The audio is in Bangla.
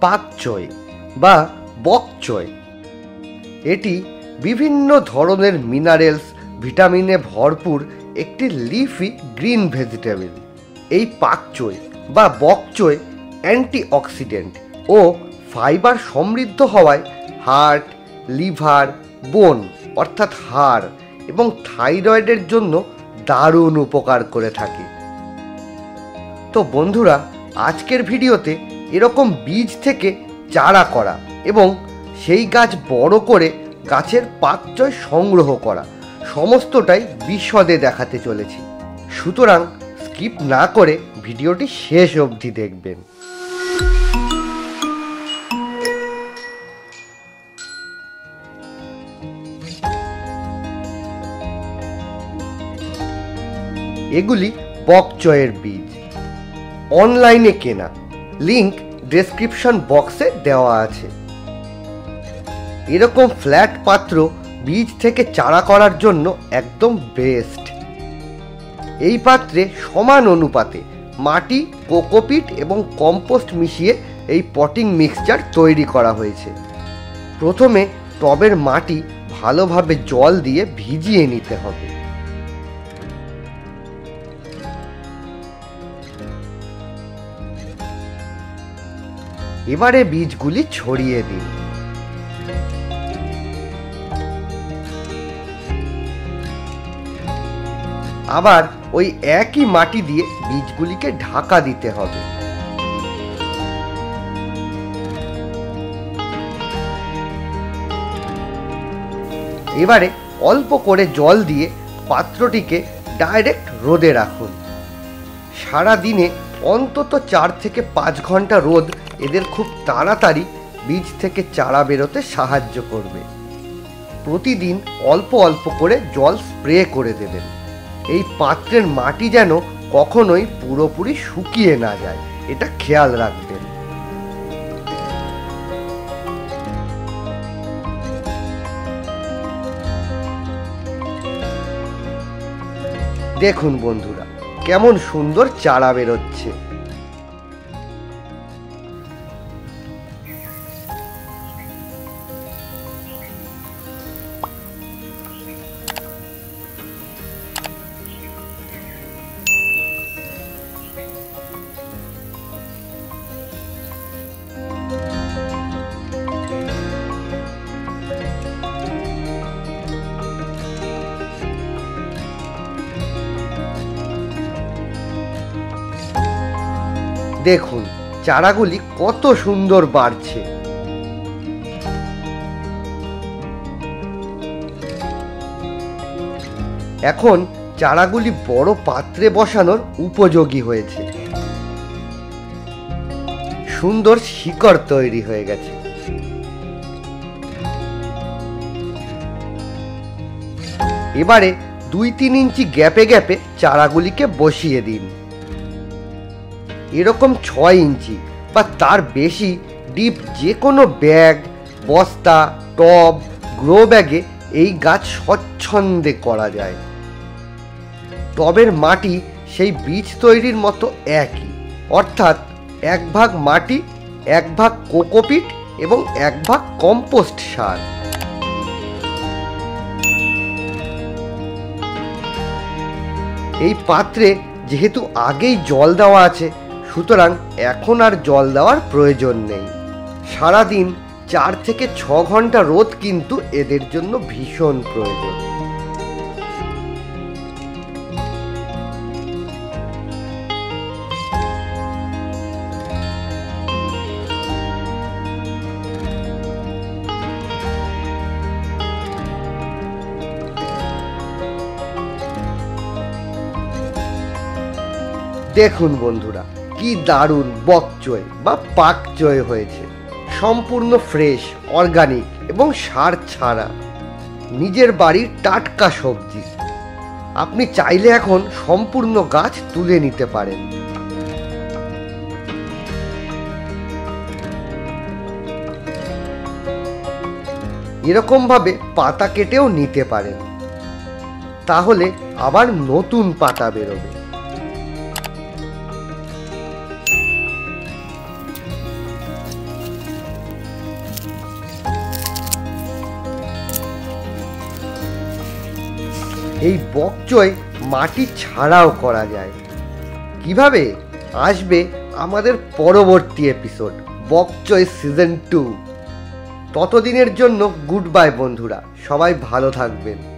পাক চয় বা বক চয়। এটি বিভিন্ন ধরনের মিনারেলস, ভিটামিনে ভরপুর একটি লিফি গ্রিন ভেজিটেবল। এই পাক চয় বা বক চয় অ্যান্টিঅক্সিডেন্ট ও ফাইবার সমৃদ্ধ হওয়ায় হার্ট, লিভার, বোন অর্থাৎ হাড় এবং থাইরয়েডের জন্য দারুণ উপকার করে থাকে। তো বন্ধুরা, আজকের ভিডিওতে এরকম বীজ থেকে চারা করা এবং সেই গাছ বড় করে গাছের পাক চয় সংগ্রহ করা সমস্তটাই বিশদে দেখাতে চলেছি। সুতরাং স্কিপ না করে ভিডিওটি শেষ অবধি দেখবেন। এগুলি বক চয়ের বীজ, অনলাইনে কেনা, লিংক ডেসক্রিপশন বক্সে দেওয়া আছে। এরকম ফ্ল্যাট পাত্র বীজ থেকে চারা করার জন্য একদম বেস্ট। এই পাত্রে সমান অনুপাতে মাটি, কোকোপিট এবং কম্পোস্ট মিশিয়ে এই পটিং মিক্সচার তৈরি করা হয়েছে। প্রথমে টবের মাটি ভালোভাবে জল দিয়ে ভিজিয়ে নিতে হবে। এবারে বীজগুলি ছড়িয়ে দিন। আবার ওই একই মাটি দিয়ে বীজগুলিকে ঢাকা দিতে হবে। এবারে অল্প করে জল দিয়ে পাত্রটিকে ডাইরেক্ট রোদে রাখুন। সারা দিনে অন্তত 4 থেকে 5 ঘন্টা রোদ এদের খুব তাড়াতাড়ি বীজ থেকে চারা বেরোতে সাহায্য করবে। প্রতিদিন অল্প অল্প করে জল স্প্রে করে দেবেন। এই পাত্রের মাটি যেন কখনোই পুরোপুরি শুকিয়ে না যায়, এটা খেয়াল রাখবেন। দেখুন বন্ধুরা, কেমন সুন্দর চারা বেরোচ্ছে। দেখুন চারাগুলি কত সুন্দর বাড়ছে। এখন চারাগুলি বড় পাত্রে বসানোর উপযোগী হয়েছে। সুন্দর শিকড় তৈরি হয়ে গেছে। এবারে 2-3 ইঞ্চি গ্যাপে গ্যাপে চারাগুলিকে বসিয়ে দিন। এরকম 6 ইঞ্চি বা তার বেশি ডিপ যে কোনো ব্যাগ, বস্তা, টব, গ্রো ব্যাগে এই গাছ স্বচ্ছন্দে করা যায়। টবের মাটি সেই বীজ তৈরির মতো একই, অর্থাৎ 1 ভাগ মাটি, 1 ভাগ কোকোপিট এবং 1 ভাগ কম্পোস্ট সার। এই পাত্রে যেহেতু আগেই জল দেওয়া আছে, সুতরাং এখন আর জল দেওয়ার প্রয়োজন নেই। সারাদিন 4 থেকে 6 ঘন্টা রোদ কিন্তু এদের জন্য ভীষণ প্রয়োজন। দেখুন বন্ধুরা, কি দারুণ বক চয় বা পাক চয় হয়েছে। সম্পূর্ণ ফ্রেশ, অর্গানিক এবং সার ছাড়া নিজের বাড়ির টাটকা সবজি। আপনি চাইলে এখন সম্পূর্ণ গাছ তুলে নিতে পারেন। এরকমভাবে পাতা কেটেও নিতে পারেন, তাহলে আবার নতুন পাতা বেরোবে। এই বক চই মাটি ছাড়াও করা যায়। কিভাবে আসবে আমাদের পরবর্তী এপিসোড, বক চই সিজন 2। ততদিনের জন্য গুড বাই বন্ধুরা, সবাই ভালো থাকবেন।